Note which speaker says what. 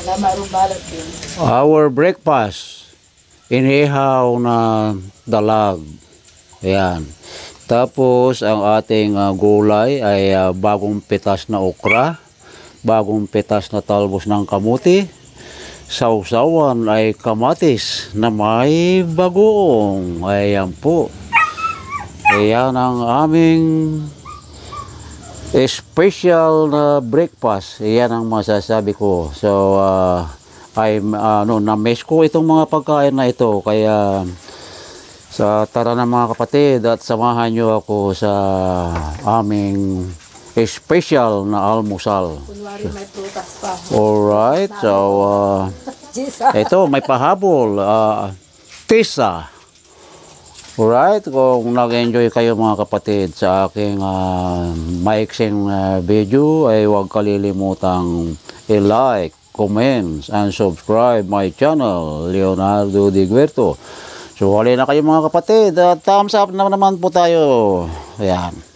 Speaker 1: Na mayroong balat din.
Speaker 2: Our breakfast, inihaw na dalag. Ayan. Tapos, ang ating gulay ay bagong pitas na okra, bagong pitas na talbos ng kamuti, sausawan ay kamatis na may bagoong. Ayan po. Ayan ang aming special na breakfast. Ayan ang masasabi ko. So, na-miss ko itong mga pagkain na ito. Kaya, sa tara na mga kapatid at samahan nyo ako sa aming special na almusal.
Speaker 1: Kunwari may prutas pa.
Speaker 2: Alright, so ito may pahabol, tisa. Alright, kung nag-enjoy kayo mga kapatid sa aking maiksing video ay huwag kalilimutang i-like, comments, and subscribe my channel, Leonardo Di Guerto. So, hali na kayo mga kapatid. Thumbs up na naman po tayo. Ayan.